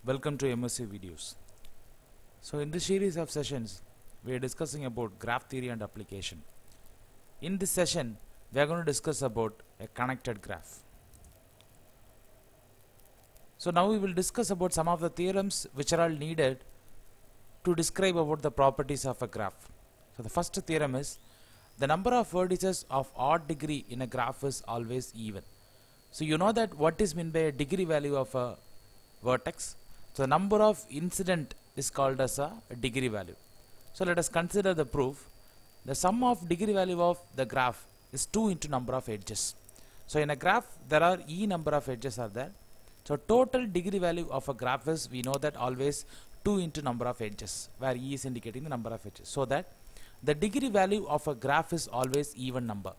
Welcome to MSc videos. So in this series of sessions we are discussing about graph theory and application. In this session we are going to discuss about a connected graph. So now we will discuss about some of the theorems which are all needed to describe about the properties of a graph. So the first theorem is the number of vertices of odd degree in a graph is always even. So you know that what is meant by a degree value of a vertex. So the number of incident is called as a degree value. So let us consider the proof. The sum of degree value of the graph is 2 into number of edges. So in a graph there are e number of edges are there. So total degree value of a graph is, we know that always 2 into number of edges, where e is indicating the number of edges. So that the degree value of a graph is always even number.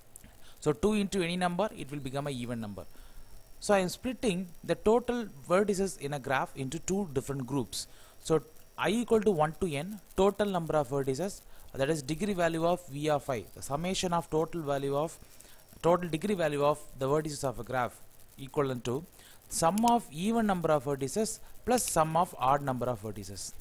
So 2 into any number, it will become a even number. So I am splitting the total vertices in a graph into two different groups. So I equal to 1 to n, total number of vertices, that is degree value of v of I, the summation of total degree value of the vertices of a graph equivalent to sum of even number of vertices plus sum of odd number of vertices.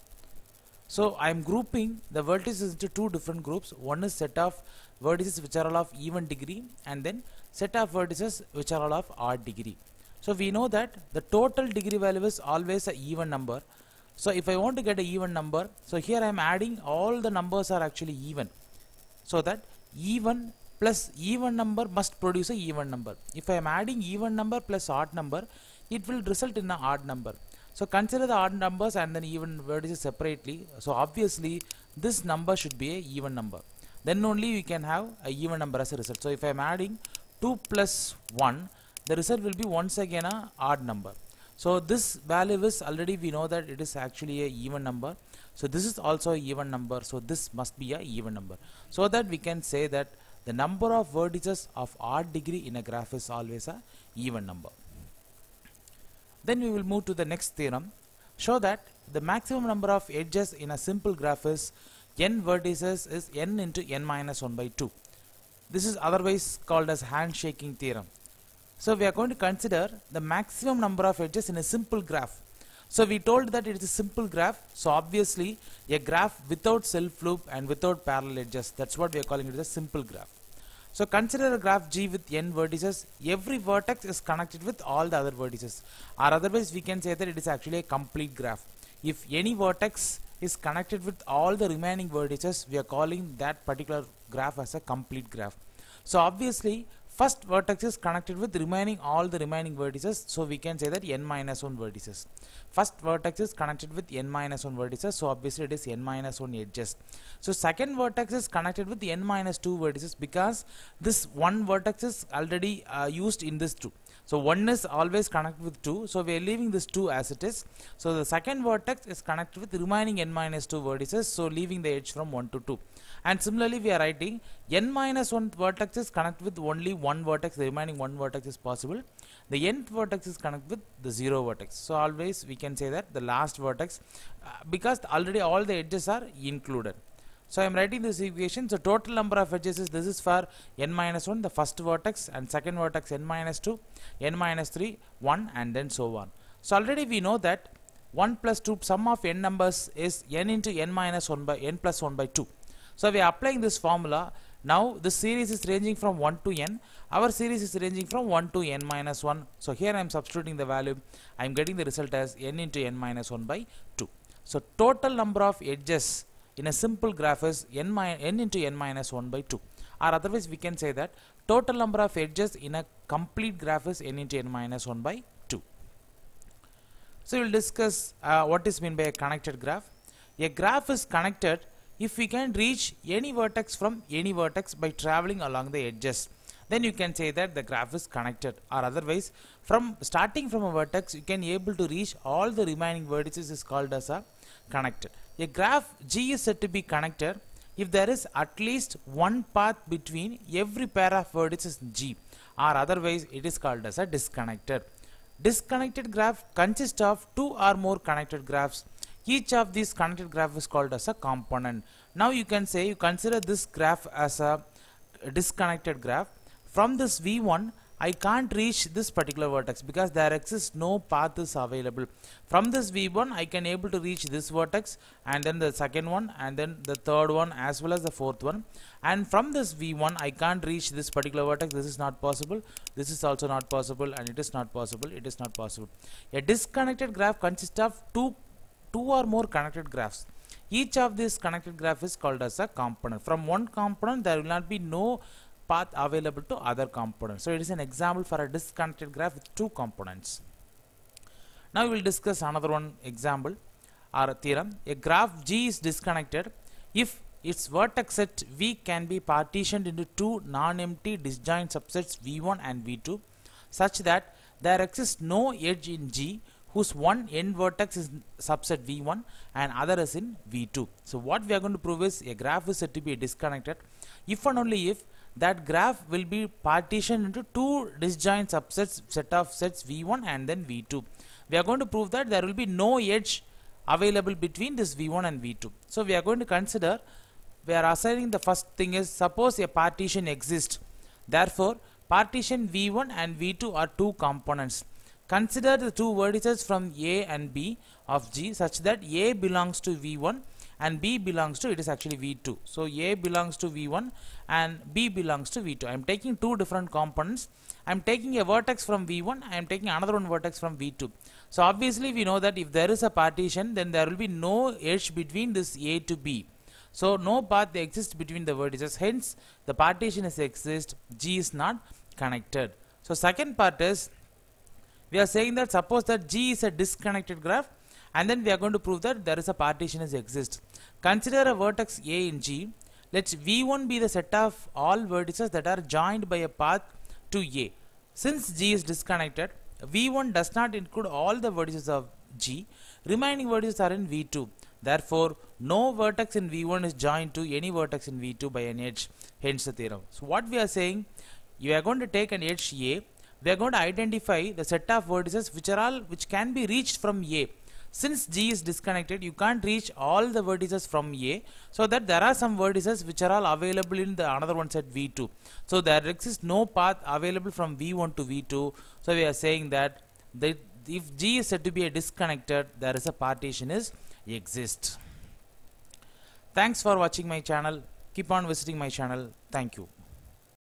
So I am grouping the vertices into two different groups. One is set of vertices which are all of even degree, and then set of vertices which are all of odd degree. So we know that the total degree value is always an even number. So if I want to get an even number, so here I am adding all the numbers are actually even. So that even plus even number must produce a even number. If I am adding even number plus odd number, it will result in an odd number. So consider the odd numbers and then even vertices separately. So obviously this number should be a even number. Then only we can have a even number as a result. So if I am adding 2 plus 1, the result will be once again a odd number. So this value is already, we know that it is actually a even number. So this is also a even number. So this must be a even number. So that we can say that the number of vertices of odd degree in a graph is always a even number. Then we will move to the next theorem. Show that the maximum number of edges in a simple graph is n vertices is n into n minus 1 by 2. This is otherwise called as handshaking theorem. So we are going to consider the maximum number of edges in a simple graph. So we told that it is a simple graph. So obviously a graph without self loop and without parallel edges. That's what we are calling it as a simple graph. So consider a graph G with n vertices. Every vertex is connected with all the other vertices. Or otherwise we can say that it is actually a complete graph. If any vertex is connected with all the remaining vertices, we are calling that particular graph as a complete graph. So obviously first vertex is connected with all the remaining vertices, so we can say that n minus 1 vertices. First vertex is connected with n minus 1 vertices, so obviously it is n minus 1 edges. So second vertex is connected with n minus 2 vertices because this one vertex is already used in this 2. So 1 is always connected with 2, so we are leaving this 2 as it is. So the second vertex is connected with remaining n minus 2 vertices, so leaving the edge from 1 to 2. And similarly we are writing n minus 1 vertex is connected with only one vertex, the remaining one vertex is possible. The nth vertex is connected with the 0 vertex. So always we can say that the last vertex, because already all the edges are included. So I am writing this equation. So total number of edges is, this is for n minus 1, the first vertex, and second vertex n minus 2, n minus 3, 1, and then so on. So already we know that 1 plus 2, sum of n numbers is n into n minus 1 by n plus 1 by 2. So we are applying this formula. Now the series is ranging from 1 to n. Our series is ranging from 1 to n minus 1. So here I am substituting the value. I am getting the result as n into n minus 1 by 2. So total number of edges in a simple graph is n into n minus 1 by 2. Or otherwise we can say that total number of edges in a complete graph is n into n minus 1 by 2. So we will discuss what is meant by a connected graph. A graph is connected if we can reach any vertex from any vertex by traveling along the edges. Then you can say that the graph is connected. Or otherwise, from starting from a vertex, you can able to reach all the remaining vertices is called as a connected. A graph G is said to be connected if there is at least one path between every pair of vertices G, or otherwise it is called as a disconnected. Disconnected graph consists of two or more connected graphs. Each of these connected graph is called as a component. Now you can say, you consider this graph as a disconnected graph. From this V1, I can't reach this particular vertex because there exists no path is available. From this V1 I can able to reach this vertex, and then the second one, and then the third one, as well as the fourth one. And from this V1 I can't reach this particular vertex. This is not possible, this is also not possible, and it is not possible, it is not possible. A disconnected graph consists of two or more connected graphs. Each of these connected graph is called as a component. From one component there will not be no path available to other components. So it is an example for a disconnected graph with two components. Now we will discuss another one example or a theorem. A graph G is disconnected if its vertex set V can be partitioned into two non-empty disjoint subsets V1 and V2 such that there exists no edge in G whose one end vertex is subset V1 and other is in V2. So what we are going to prove is a graph is said to be disconnected if and only if that graph will be partitioned into two disjoint subsets, set of sets V1 and then V2. We are going to prove that there will be no edge available between this V1 and V2. So we are going to consider, we are assigning the first thing is, suppose a partition exists. Therefore, partition V1 and V2 are two components. Consider the two vertices from A and B of G such that A belongs to V1 and B belongs to, it is actually V2. So A belongs to V1 and B belongs to V2. I am taking two different components. I am taking a vertex from V1, I am taking another one vertex from V2. So obviously we know that if there is a partition, then there will be no edge between this A to B. So no path exists between the vertices, hence the partition is exist, G is not connected. So second part is, we are saying that suppose that G is a disconnected graph, and then we are going to prove that there is a partition is exist. Consider a vertex A in G. Let V1 be the set of all vertices that are joined by a path to A. Since G is disconnected, V1 does not include all the vertices of G. Remaining vertices are in V2. Therefore, no vertex in V1 is joined to any vertex in V2 by an edge. Hence the theorem. So what we are saying, you are going to take an edge A. We are going to identify the set of vertices which can be reached from A. Since G is disconnected, you can't reach all the vertices from A, so that there are some vertices which are all available in the another one set V2. So there exists no path available from V1 to V2. So we are saying that if G is said to be a disconnected, there is a partition is exist. Thanks for watching my channel. Keep on visiting my channel. Thank you.